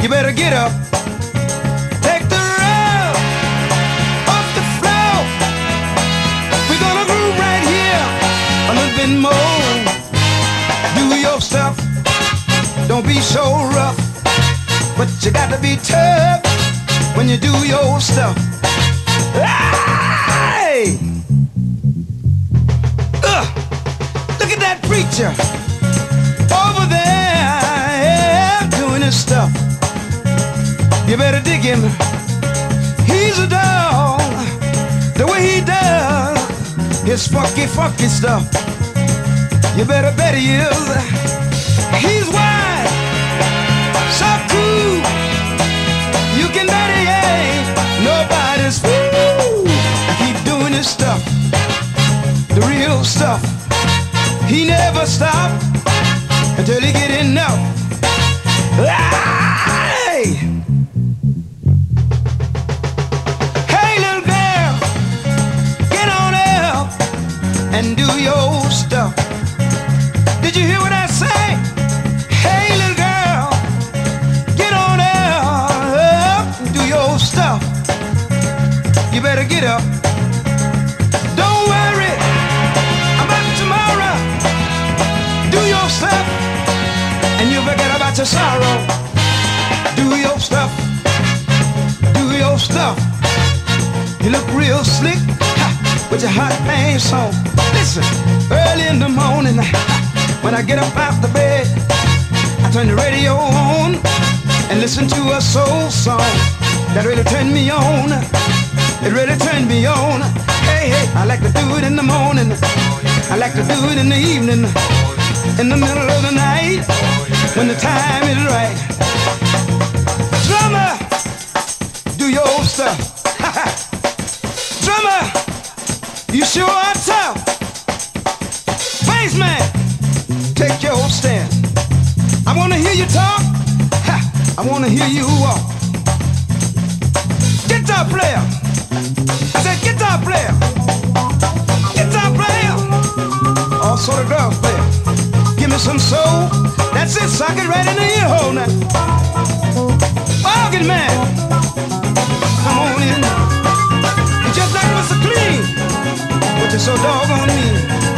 better get up. Take the rub off the floor. We're gonna groove right here a little bit more. Do your stuff, don't be so rough, but you got to be tough when you do your stuff. Hey! Look at that preacher over there doing his stuff. You better dig him. He's a dog. The way he does his funky stuff. You better bet he is. He's wide, so cool. You can bet he ain't nobody's fool. Keep doing his stuff, the real stuff. He never stop until he get enough. Hey! Hey, little girl, get on up and do your stuff. Did you hear what I say? Hey, little girl, get on up and do your stuff. You better get up. Don't worry about tomorrow. Do your stuff, and you forget about your sorrow. Do your stuff, do your stuff. You look real slick with your hot pants on. Listen, early in the morning, when I get up out the bed, I turn the radio on and listen to a soul song that really turned me on. It really turned me on. Hey, hey, I like to do it in the morning. I like to do it in the evening. In the middle of the night, when the time is right. Drummer, do your stuff. Drummer, you sure are tough. Bassman, take your stand. I wanna hear you talk. I wanna hear you walk. Guitar player, I said guitar player. Guitar player, also the drum player. Give me some soul. That's it, sock it right in the ear hole now. Organ man, come on in. You just like Mr. Clean, but you're so doggone mean.